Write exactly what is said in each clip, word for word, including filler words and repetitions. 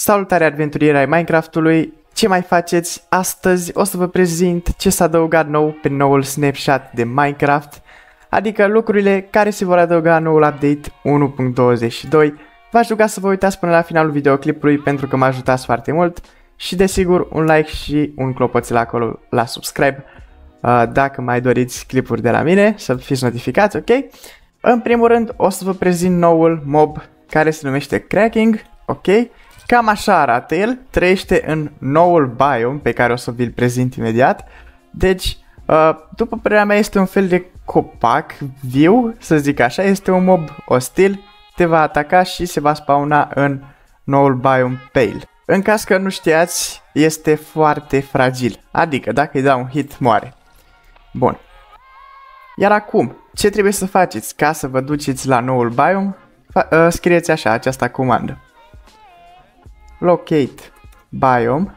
Salutare aventurieri ai Minecraftului! Ce mai faceți? Astăzi o să vă prezint ce s-a adăugat nou pe noul snapshot de Minecraft, adică lucrurile care se vor adăuga în noul update unu punct douăzeci și doi. V-aș ruga să vă uitați până la finalul videoclipului pentru că mă ajutați foarte mult și desigur un like și un clopoțel acolo la subscribe uh, dacă mai doriți clipuri de la mine, să fiți notificați, ok? În primul rând o să vă prezint noul mob care se numește Cracking, ok? Cam așa arată el, trăiește în noul biome pe care o să vi-l prezint imediat. Deci, uh, după părerea mea este un fel de copac viu, să zic așa, este un mob ostil, te va ataca și se va spawna în noul biome Pale. În caz că nu știați, este foarte fragil, adică dacă îi dau un hit, moare. Bun. Iar acum, ce trebuie să faceți ca să vă duceți la noul biome? Uh, scrieți așa această comandă. Locate biome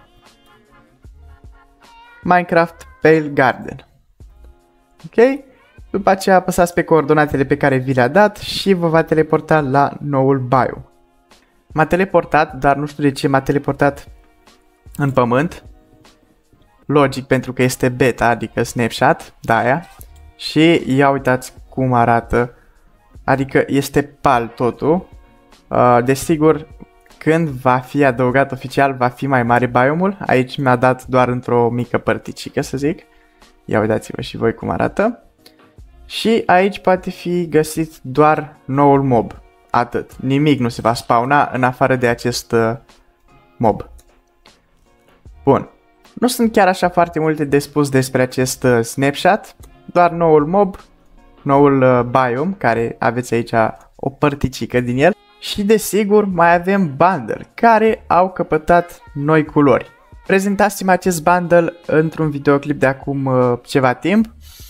Minecraft Pale Garden. Ok? După aceea apăsați pe coordonatele pe care vi le-a dat și vă va teleporta la noul biome. M-a teleportat, dar nu știu de ce m-a teleportat în pământ. Logic, pentru că este beta, adică snapshot, de-aia. Și ia uitați cum arată. Adică este pal totul. Uh, desigur, când va fi adăugat oficial, va fi mai mare biomul. Aici mi-a dat doar într-o mică părticică, să zic. Ia uitați-vă și voi cum arată. Și aici poate fi găsit doar noul mob. Atât. Nimic nu se va spawna în afară de acest uh, mob. Bun. Nu sunt chiar așa foarte multe de spus despre acest uh, snapshot. Doar noul mob, noul uh, biome, care aveți aici o părticică din el. Și desigur mai avem bundle care au căpătat noi culori. Prezentasem acest bundle într-un videoclip de acum uh, ceva timp.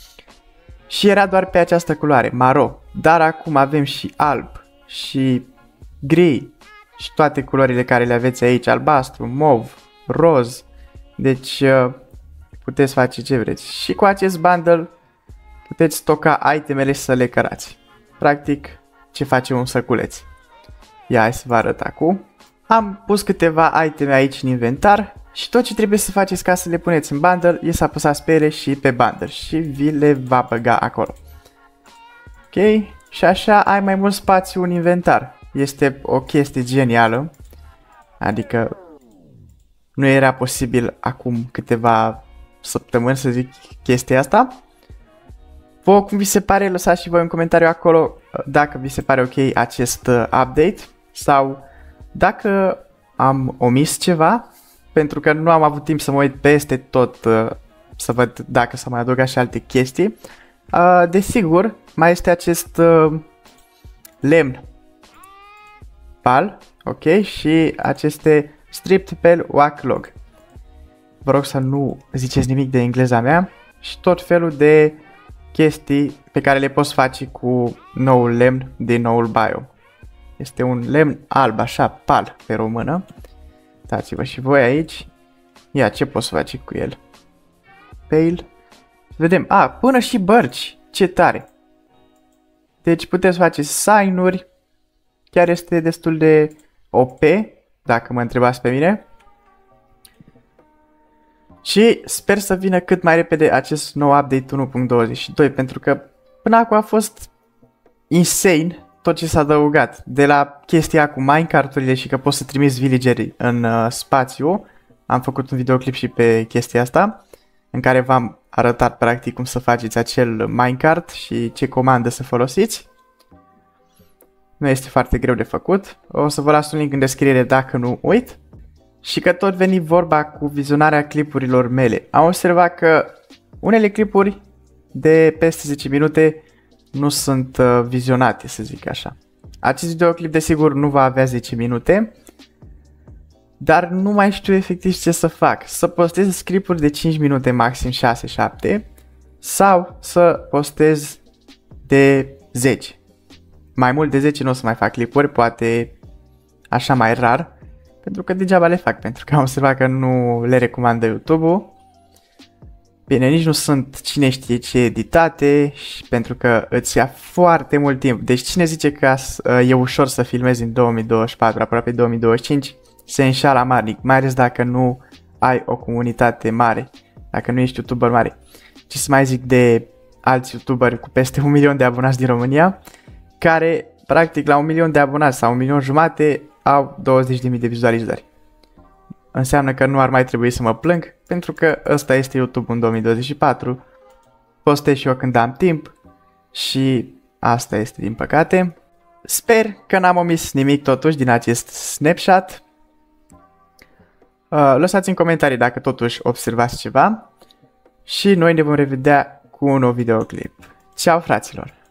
Și era doar pe această culoare, maro. Dar acum avem și alb și gri și toate culorile care le aveți aici, albastru, mov, roz. Deci uh, puteți face ce vreți. Și cu acest bundle puteți stoca itemele și să le cărați. Practic, ce face un săculeț. Ia, hai să vă arăt acum. Am pus câteva iteme aici în inventar și tot ce trebuie să faceți ca să le puneți în bundle e să apăsați pe ele și pe bundle și vi le va băga acolo. Ok? Și așa ai mai mult spațiu în inventar. Este o chestie genială. Adică nu era posibil acum câteva săptămâni să zic chestia asta. Vă, cum vi se pare, lăsați și voi un comentariu acolo dacă vi se pare ok acest uh, update sau dacă am omis ceva, pentru că nu am avut timp să mă uit peste tot uh, să văd dacă s-au mai adăugat și alte chestii. Uh, desigur, mai este acest uh, lemn pal, ok, și aceste stripped pale oak log. Vă rog să nu ziceți nimic de engleza mea și tot felul de chestii pe care le poți face cu noul lemn din noul biome. Este un lemn alb, așa, pal pe română. Dați-vă și voi aici. Ia, ce poți face cu el? Pale. Vedem, a, până și bărci. Ce tare. Deci puteți face sign-uri. Chiar este destul de O P, dacă mă întrebați pe mine. Și sper să vină cât mai repede acest nou update unu punct douăzeci și doi, pentru că până acum a fost insane tot ce s-a adăugat. De la chestia cu minecart-urile și că poți să trimiți villageri în uh, spațiu. Am făcut un videoclip și pe chestia asta, în care v-am arătat practic cum să faceți acel minecart și ce comandă să folosiți. Nu este foarte greu de făcut. O să vă las un link în descriere dacă nu uit. Și că tot veni vorba cu vizionarea clipurilor mele. Am observat că unele clipuri de peste zece minute nu sunt uh, vizionate, să zic așa. Acest videoclip desigur nu va avea zece minute, dar nu mai știu efectiv ce să fac. Să postez clipuri de cinci minute maxim, șase șapte, sau să postez de zece. Mai mult de zece nu o să mai fac clipuri, poate așa mai rar. Pentru că degeaba le fac, pentru că am observat că nu le recomandă YouTube-ul. Bine, nici nu sunt cine știe ce editate și pentru că îți ia foarte mult timp. Deci cine zice că e ușor să filmezi în două mii douăzeci și patru, aproape două mii douăzeci și cinci, se înșală amarnic, mai ales dacă nu ai o comunitate mare, dacă nu ești YouTuber mare. Ce să mai zic de alți YouTuberi cu peste un milion de abonați din România, care practic la un milion de abonați sau un milion jumate au douăzeci de mii de vizualizări. Înseamnă că nu ar mai trebui să mă plâng, pentru că ăsta este YouTube în două mii douăzeci și patru. Postez și eu când am timp și asta este din păcate. Sper că n-am omis nimic totuși din acest snapshot. Uh, lăsați în comentarii dacă totuși observați ceva și noi ne vom revedea cu un nou videoclip. Ciao, fraților!